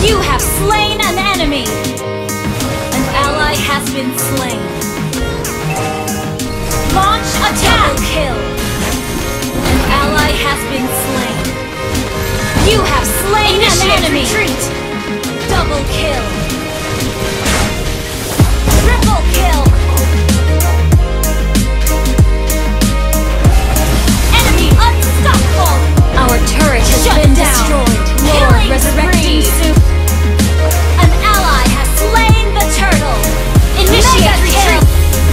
You have slain an enemy! An ally has been slain. Launch attack! Double kill! An ally has been slain. You have slain an enemy! Retreat! Double kill! Triple kill! Enemy unstoppable! Our turret has been destroyed. Lord, resurrecting soon. An ally has slain the turtle. Initiate retreat.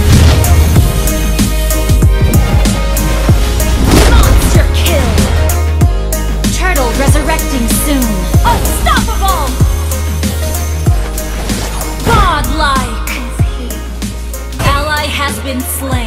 Monster kill. Turtle resurrecting soon. Unstoppable. Godlike. Ally has been slain.